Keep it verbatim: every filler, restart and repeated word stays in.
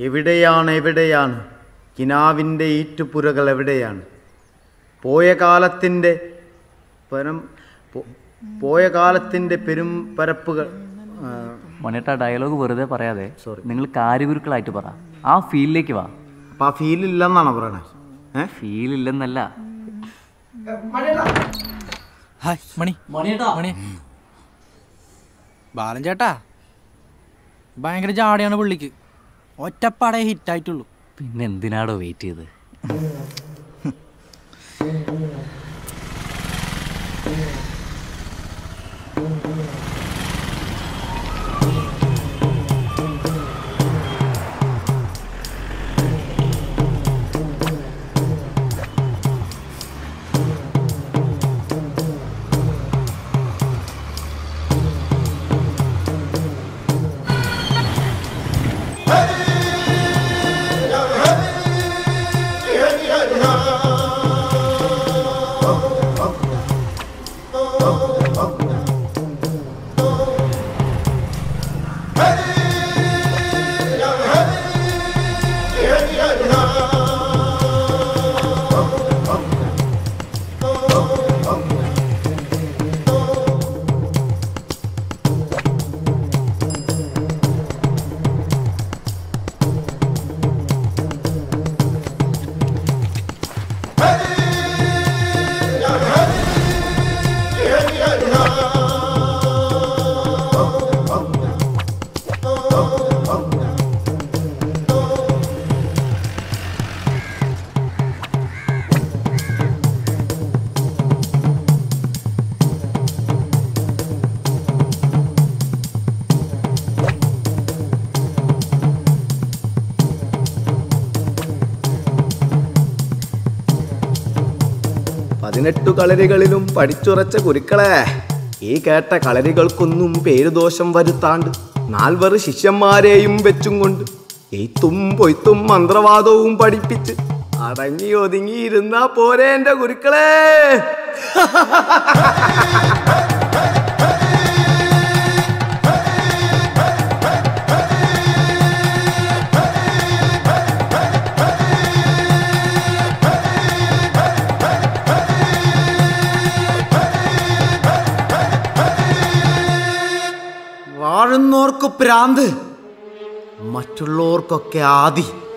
എവിടെയാണ് എവിടെയാണ് കിനാവിൻ്റെ ഈറ്റുപുരകൾ എവിടെയാണ്? പോയ കാലത്തിൻ്റെ പരം പോയ കാലത്തിൻ്റെ പെരും പരപ്പുകൾ. മണിയേട്ടാ, ഡയലോഗ് വെറുതെ പറയാതെ സോറി നിങ്ങൾ കാര്യഗുരുക്കളായിട്ട് പറ, ആ ഫീലിലേക്ക് വാ. അപ്പം ആ ഫീലില്ലെന്നാണോ പറയണേ? ഏ ഫീലില്ലെന്നല്ല. ഹായ് മണി മണി ബാലൻ ചേട്ടാ, ഭയങ്കര ജാടയാണ് പുള്ളിക്ക്. ഒറ്റപ്പാടെ ഹിറ്റായിട്ടുള്ളൂ. പിന്നെ എന്തിനാടോ വെയിറ്റ് ചെയ്ത്? പതിനെട്ടു കളരികളിലും പഠിച്ചുറച്ച കുരുക്കളെ, ഈ കേട്ട കളരികൾക്കൊന്നും പേരുദോഷം വരുത്താണ്ട് നാൽവറ് ശിഷ്യന്മാരെയും വെച്ചും കൊണ്ട് എയ്ത്തും പൊയ്ത്തും മന്ത്രവാദവും പഠിപ്പിച്ച് അടങ്ങി ഒതുങ്ങിയിരുന്നാ പോരെ എന്റെ ഗുരുക്കളെ. വാഴുന്നോർക്ക് പ്രാന്ത്, മറ്റുള്ളവർക്കൊക്കെ ആദി.